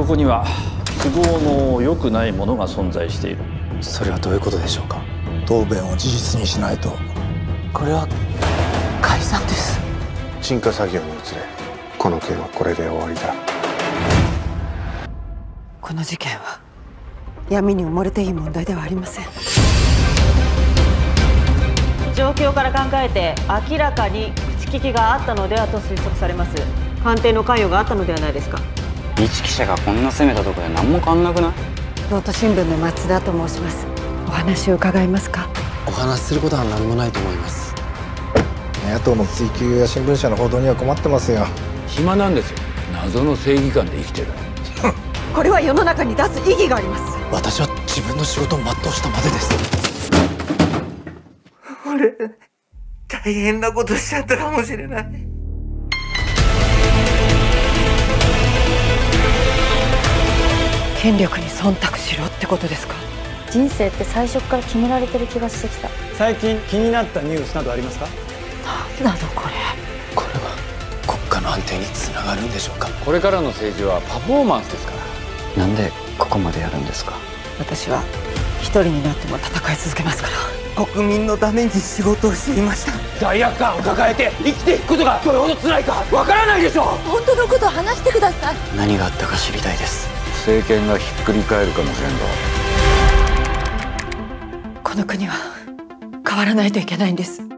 ここには都合の良くないものが存在している。 それはどういうことでしょうか？ 答弁を事実にしないと。 これは解散です。 鎮火作業に移れ。この件はこれで終わりだ。 この事件は闇に埋もれていい問題ではありません。 状況から考えて明らかに口利きがあったのではと推測されます。鑑定の関与があったのではないですか？ 一記者がこんな攻めたところで何も変わんなくない？ 京都新聞の松田と申します。お話を伺えますか？ お話しすることは何もないと思います。 野党の追及や新聞社の報道には困ってますよ。 暇なんですよ。謎の正義感で生きてる。 これは世の中に出す意義があります。 私は自分の仕事を全うしたまでです。 俺、大変なことしちゃったかもしれない。 権力に忖度しろってことですか？ 人生って最初から決められてる気がしてきた。 最近気になったニュースなどありますか？ 何なのこれ。 これは国家の安定につながるんでしょうか？ これからの政治はパフォーマンスですから。 なんでここまでやるんですか？ 私は一人になっても戦い続けますから。 国民のために仕事をしていました。 罪悪感を抱えて生きていくことがどれほど辛いかわからないでしょう。 本当のことを話してください。 何があったか知りたいです。 政権がひっくり返るかもしれんぞ。 この国は変わらないといけないんです。